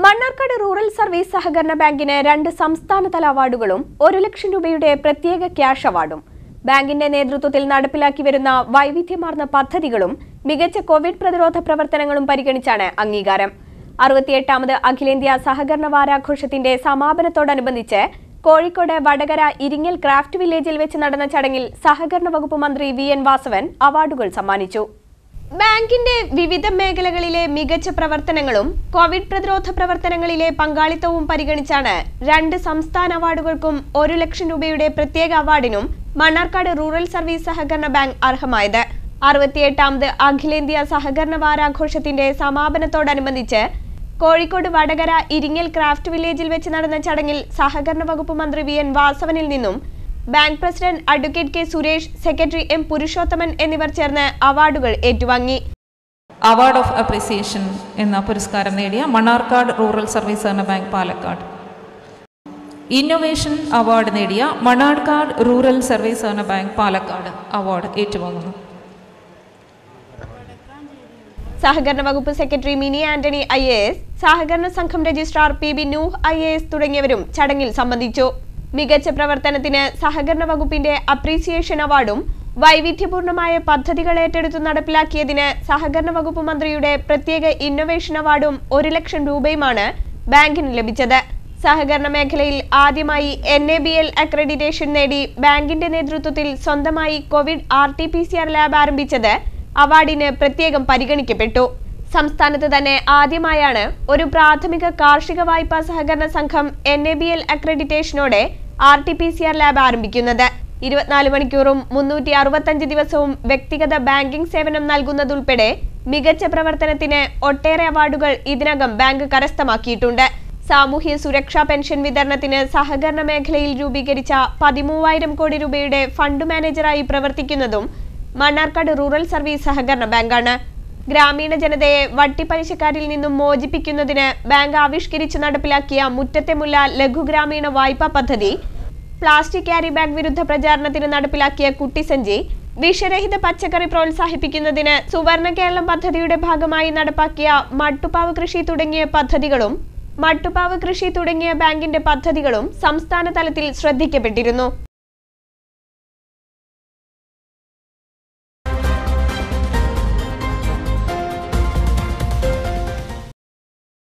Mannarkkad rural service സഹകരണ ബാങ്കിന് 2 സംസ്ഥാനതല അവാർഡുകളും 1 ലക്ഷം രൂപയുടെ പ്രത്യേക ക്യാഷ് അവാർഡും ബാങ്കിന്റെ നേതൃത്വത്തിൽ നടപ്പിലാക്കി വരുന്ന വൈവിധ്യമാർന്ന പദ്ധതികളും മികച്ച കോവിഡ് പ്രതിരോധ പ്രവർത്തനങ്ങളും പരിഗണിച്ചാണ് അംഗീകാരം. 68ാമത് അഖിലേന്ത്യാ സഹകരണ വാരാഘോഷത്തിന്റെ സമാപനത്തോടനുബന്ധിച്ച് കോഴിക്കോട് വടകര ഇരിങ്ങൽ ക്രാഫ്റ്റ് വില്ലേജിൽ വെച്ച് നടന്ന ചടങ്ങിൽ സഹകരണ വകുപ്പ് മന്ത്രി വി.എൻ. വാസവൻ അവാർഡുകൾ സമ്മാനിച്ചു. ബാങ്കിന്റെ വിവിധ മേഖലകളിലെ മികച്ച പ്രവർത്തനങ്ങളും കോവിഡ് പ്രതിരോധ പ്രവർത്തനങ്ങളിലെ പങ്കാളിത്തവും പരിഗണിച്ചാണ് 2 സംസ്ഥാന അവാർഡുകൾക്കും 1 ലക്ഷം രൂപയുടെ പ്രത്യേക അവാർഡിനും മണ്ണാർക്കാട് റൂറൽ സർവീസ് സഹകരണ ബാങ്ക് അർഹമായത്. 68ാമത് അഖിലേന്ത്യാ സഹകരണ വാരാഘോഷത്തിന്റെ സമാപനത്തോടനുബന്ധിച്ച് കോഴിക്കോട് വടകര ഇരിങ്ങൽ ക്രാഫ്റ്റ് വില്ലേജിൽ വെച്ച് നടന്ന ചടങ്ങിൽ സഹകരണ വകുപ്പ് മന്ത്രി വി.എൻ. വാസവനിൽ നിന്നും bank president advocate K Suresh, secretary M Purushothaman എന്നിവർ ചേർന്ന് അവാർഡുകൾ ഏറ്റുവാങ്ങി. അവാർഡ് ഓഫ് അപ്രീസിയേഷൻ എന്ന പുരസ്കാരം നേടിയ മണ്ണാർക്കാട് റൂറൽ സർവീസ് സഹകരണ ബാങ്ക് പാലക്കാട്, ഇന്നൊവേഷൻ അവാർഡ് നേടിയ മണ്ണാർക്കാട് റൂറൽ സർവീസ് സഹകരണ ബാങ്ക് പാലക്കാട് അവാർഡ് ഏറ്റുവാങ്ങുന്നു. സഹകരണ വകുപ്പ് സെക്രട്ടറി മിനി ആന്റണി IAS, സഹകരണ സംഘം രജിസ്ട്രാർ PB നൂഹ് IAS തുടങ്ങിയവരും ചടങ്ങിൽ സംബന്ധിച്ചു. മികച്ച പ്രവർത്തനത്തിന് സഹകരണ വകുപ്പിന്റെ അപ്രീസിയേഷൻ അവാർഡും വൈവിധ്യപൂർണമായ പദ്ധതികൾ ഏറ്റെടുത്തു നടപ്പിലാക്കിയതിന് സഹകരണ വകുപ്പ് മന്ത്രിയുടെ പ്രത്യേക ഇന്നൊവേഷൻ അവാർഡും 1 ലക്ഷം രൂപയുമാണ് ബാങ്കിന് ലഭിച്ചത്. സഹകരണ മേഖലയിൽ ആദ്യമായി NABL അക്രഡിറ്റേഷൻ നേടി ബാങ്കിന്റെ നേതൃത്വത്തിൽ സ്വന്തമായി കോവിഡ് RT-PCR ലാബ് ആരംഭിച്ചത് അവാർഡിന് പ്രത്യേകം പരിഗണിക്കപ്പെട്ടു. സംസ്ഥാനത്ത് തന്നെ ആദ്യമായാണ് ഒരു പ്രാഥമിക കാർഷിക വായ്പാ സഹകരണ സംഘം NABL അക്രഡിറ്റേഷനോടെ RT-PCR ലാബ് ആരംഭിക്കുന്നത്. 24 മണിക്കൂറും 365 ദിവസവും വ്യക്തിഗത ബാങ്കിംഗ് സേവനം നൽകുന്നതുൾപ്പെടെ മികച്ച പ്രവർത്തനത്തിന് ഒട്ടേറെ അവാർഡുകൾ ഇതിനകം ബാങ്ക് കരസ്ഥമാക്കിയിട്ടുണ്ട്. സാമൂഹ്യ സുരക്ഷാ പെൻഷൻ വിതരണത്തിന് സഹകരണ മേഖലയിൽ രൂപീകരിച്ച 13,000 കോടി രൂപയുടെ ഫണ്ട് മാനേജറായി പ്രവർത്തിക്കുന്നതും മണ്ണാർക്കാട് റൂറൽ സർവീസ് സഹകരണ ബാങ്കാണ്. ഗ്രാമീണ ജനതയെ വട്ടിപ്പലിശക്കാരിൽ നിന്നും മോചിപ്പിക്കുന്നതിന് ബാങ്ക് ആവിഷ്കരിച്ച് നടപ്പിലാക്കിയ മുറ്റത്തെ മുല്ല ലഘുഗ്രാമീണ വായ്പാ പദ്ധതി, പ്ലാസ്റ്റിക് ക്യാരി ബാഗ് വിരുദ്ധ പ്രചാരണത്തിന് നടപ്പിലാക്കിയ കുട്ടിസഞ്ചി, വിഷരഹിത പച്ചക്കറി പ്രോത്സാഹിപ്പിക്കുന്നതിന് സുവർണ കേരളം പദ്ധതിയുടെ ഭാഗമായി നടപ്പാക്കിയ മട്ടുപാവ് കൃഷി തുടങ്ങിയ ബാങ്കിന്റെ പദ്ധതികളും സംസ്ഥാന തലത്തിൽ ശ്രദ്ധിക്കപ്പെട്ടിരുന്നു.